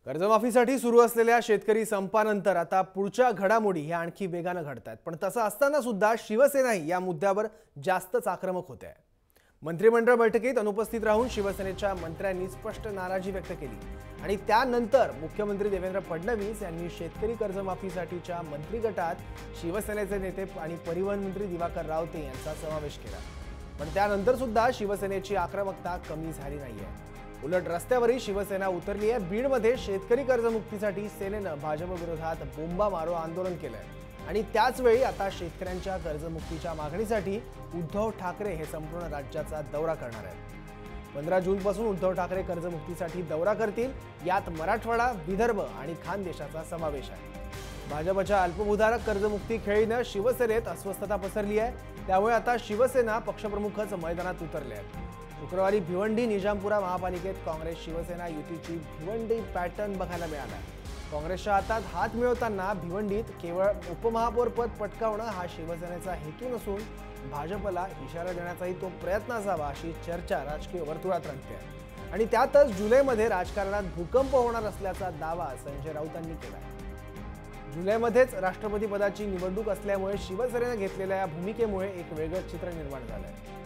कर्जमाफीसाठी सुरू असलेल्या शेतकरी संपानंतर आता पुढच्या घडामोडी ह्या आणखी वेगाने घडतात। पण तसं असताना सुद्धा शिवसेनाही या मुद्द्यावर जास्तच आक्रमक होते आहे। मंत्रिमंडळ बैठकीत अनुपस्थित राहून शिवसेनेच्या मंत्र्यांनी स्पष्ट नाराजी व्यक्त केली आणि त्यानंतर मुख्यमंत्री देवेंद्र फडणवीस यांनी शेतकरी कर्जमाफीसाठीच्या मंत्री गटात शिवसेनेचे नेते आणि परिवहन मंत्री दिवाकर रावते यांचा समावेश केला। पण त्यानंतर सुद्धा शिवसेनेची आक्रमकता कमी झाली नाहीये। उलट रस्त्यावरही शिवसेना उतरली आहे। बीडमध्ये शेतकरी कर्जमुक्तीसाठी सेनेनं भाजप विरोधात बोंबा मारो आंदोलन केलंय आणि त्याच वेळी आता शेतकऱ्यांच्या कर्जमुक्तीच्या मागणीसाठी उद्धव ठाकरे हे संपूर्ण राज्याचा दौरा करणार आहेत। 15 जूनपासून उद्धव ठाकरे कर्जमुक्तीसाठी दौरा करतील। यात मराठवाडा, विदर्भ आणि खानदेशाचा समावेश आहे। भाजपच्या अल्पभूधारक कर्जमुक्ती खेळीनं शिवसेनेत अस्वस्थता पसरली आहे। त्यामुळे आता शिवसेना पक्षप्रमुखच मैदानात उतरले आहेत। शुक्रवारी भिवंडी निजामपुरा महापालिकेत काँग्रेस शिवसेना युतीची भिवंडी पॅटर्न बघायला मिळाला। काँग्रेसच्या हातात हात मिळवताना भिवंडीत केवळ उपमहापौर पद पटकावणं हा शिवसेनेचा हेतू नसून भाजपला इशारा देण्याचाही तो प्रयत्न असावा अशी चर्चा राजकीय वर्तुळात रंगते आहे। आणि त्यातच जुलैमध्ये राजकारणात भूकंप होणार असल्याचा दावा संजय राऊतांनी केला आहे। जुलैमध्येच राष्ट्रपती पदाची निवडणूक असल्यामुळे शिवसेनेने घेतलेल्या या भूमिकेमुळे एक वेगळं चित्र निर्माण झालंय।